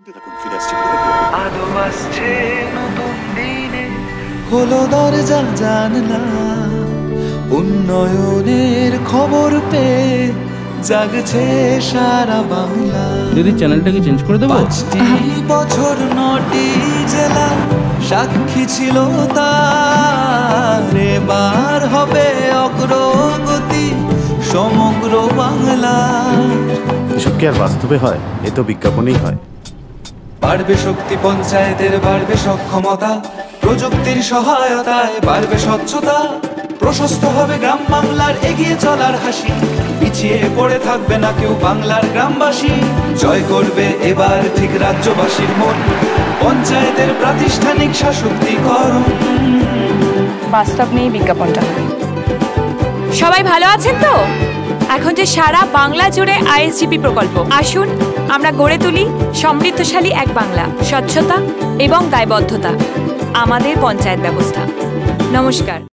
হলো দরজা জানলা উন্নয়নের খবর পেয়ে জাগছে সারা বাংলা। দিদি চ্যানেলটাকে চেঞ্জ করে দেবো। 5টি বছর 9টি জেলা সাক্ষী ছিল তার, এবার হবে অগ্রগতি সমগ্র বাংলা। এসব কি আর বাস্তবে হয়? এ তো বিজ্ঞাপনেই হয়। বাড়বে শক্তি পঞ্চায়েতের, বাড়বে সক্ষমতা, প্রযুক্তির সহায়তায় বাড়বে স্বচ্ছতা, প্রশস্ত হবে গ্রাম বাংলার এগিয়ে চলার হাসি, পিছিয়ে পড়ে থাকবে না কেউ বাংলার গ্রামবাসী। জয় করবে এবার ঠিক রাজ্যবাসীর মন, পঞ্চায়েতের প্রাতিষ্ঠানিক শাসক্তিকরণ। বাস্তব নেই বিজ্ঞাপনটা। সবাই ভালো আছেন তো? এখন যে সারা বাংলা জুড়ে ISGP প্রকল্প, আসুন আমরা গড়ে তুলি সমৃদ্ধশালী এক বাংলা। স্বচ্ছতা এবং দায়বদ্ধতা আমাদের পঞ্চায়েত ব্যবস্থা। নমস্কার।